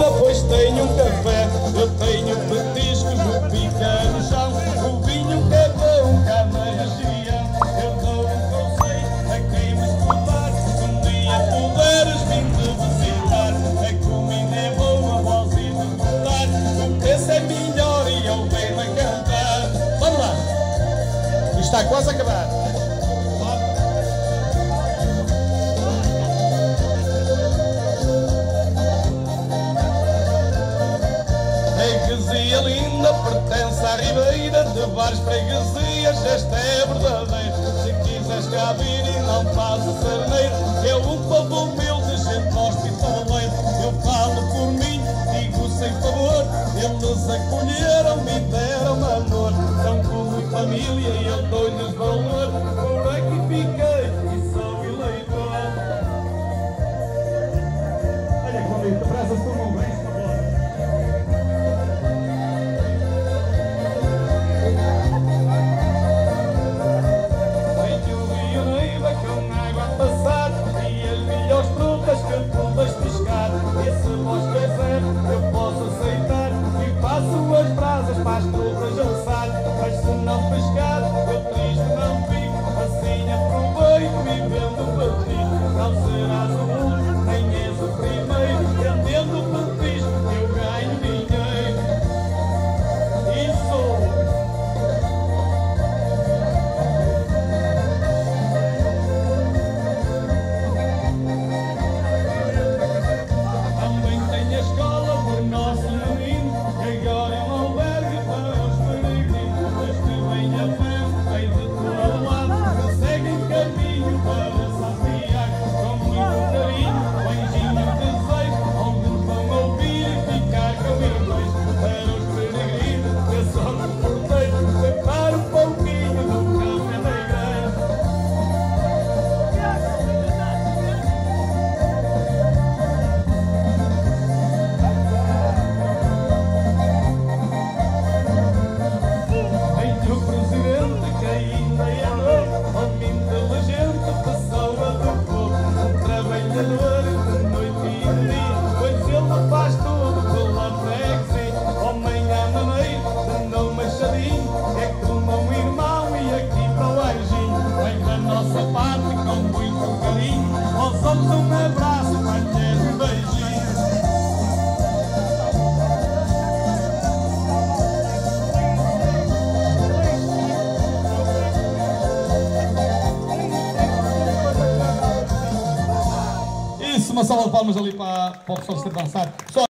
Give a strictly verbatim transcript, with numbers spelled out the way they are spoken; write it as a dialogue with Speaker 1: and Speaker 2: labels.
Speaker 1: depois tenho um café, eu tenho petiscos no pica no chão, o vinho que é bom, cá na região. Eu dou um conselho a quem me escutar, se um dia puderes vir te visitar, a comida é boa, a voz e de gostar, o preço é melhor e eu venho a cantar. Vamos lá! Isto está quase a acabar. Freguesia linda, pertence à Ribeira, de várias freguesias, esta é verdadeira. Se quiseres cá vir e não passes cerneiro, é um povo humilde, gente hospitaleira. Eu falo por mim, digo sem favor, eles acolheram-me e deram-me amor. São como família e eu dou-lhes valor, por aqui fiquei e sou eleitor. Olha que bonito, preza-se por um bem. Para as trutas alçar, mas se não pescar, eu triste não fico, assim aproveito vivendo para ti. Não serás o último, nem és o primeiro, vendendo petisco eu ganho dinheiro. Isso! Também tenho a escola por nosso menino, e agora é um albergue para os peregrinos. Mas que vem a fé, vem de todo lado, que seguem caminho para São Tiago. Com muito carinho, beijinho desejo, onde nos vão ouvir e ficar comigo. Para os peregrinos, que só no porteiro, prepara um pouquinho do café da igreja. Veio o presidente que ainda é novo, homem inteligente, pessoa do povo, um trabalhador de noite e de dia, pois ele faz tudo pela freguesia. Homem à maneira de não machadinho, é como um irmão e aqui para o anjinho. Vem da nossa parte com muito carinho, aos homens um abraço, mulheres um beijinho. Isso, uma salva de palmas ali para, para o professor se dançar. Só